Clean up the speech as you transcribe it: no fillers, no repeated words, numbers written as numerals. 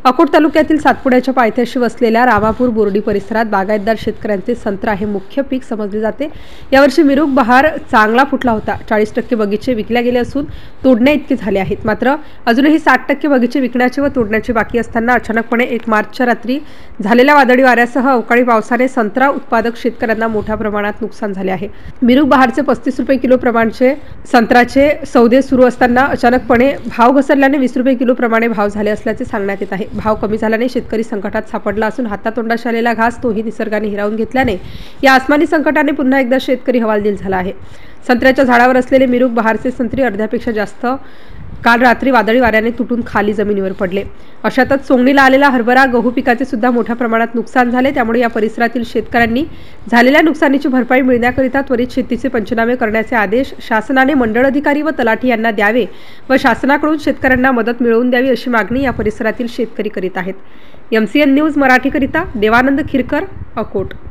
अकोट तालुक्यातील सातपुड्याच्या पायथ्याशी वसलेल्या रामापूर बोर्डी परिसरात बागायतदार शेतकऱ्यांचे संत्रा हे मुख्य पीक समजले जाते। यावर्षी मिरूग बहार चांगला फुटला होता। 40% बगीचे विकल्या गेले असून तोडण्या इतके झाले आहेत। मात्र अजूनही 60% बगीचे विकण्याचे व तोडण्याचे बाकी असताना अचानकपणे 1 मार्चच्या रात्री झालेल्या वादळी वाऱ्यासह अवकाळी पावसाने संत्रा उत्पादक शेतकऱ्यांना मोठ्या प्रमाणात नुकसान झाले आहे। मिरूग बहारचे 35 रुपये किलो प्रमाणचे संत्र्याचे सौदे सुरू असताना अचानकपणे भाव घसरल्याने 20 रुपये किलो प्रमाणे भाव झाले असल्याचे सांगण्यात येत आहे। भाव कमी झाल्याने शेतकरी संकटात सापडला असून हातातोंडाशी आलेला घास तोही निसर्गाने हिरावून घेतल्याने या आसमानी संकटाने पुन्हा एकदा शेतकरी हवालदिल झाला आहे। संत्र्याच्या झाडावर असलेले मिरूग बहारचे संत्री अर्ध्यापेक्षा जास्त काल रात्री वादळी वाऱ्याने तुटून खाली जमिनीवर पडले। अशातच सोंगणीला आलेला हरभरा गहू पिकाचे सुद्धा मोठ्या प्रमाणात नुकसान झाले। त्यामुळे या परिसरातील शेतकऱ्यांनी झालेल्या नुकसानीची भरपाई मिळण्याकरिता त्वरित शेतीचे पंचनामे करण्याचे आदेश शासनाने मंडळ अधिकारी व तलाठी यांना द्यावे व शासनाकडून शेतकऱ्यांना मदत मिळवून द्यावी अशी मागणी या परिसरातील शेतकरी करीत आहेत। MCN न्यूज मराठीकरिता देवानंद खिरकर, अकोट।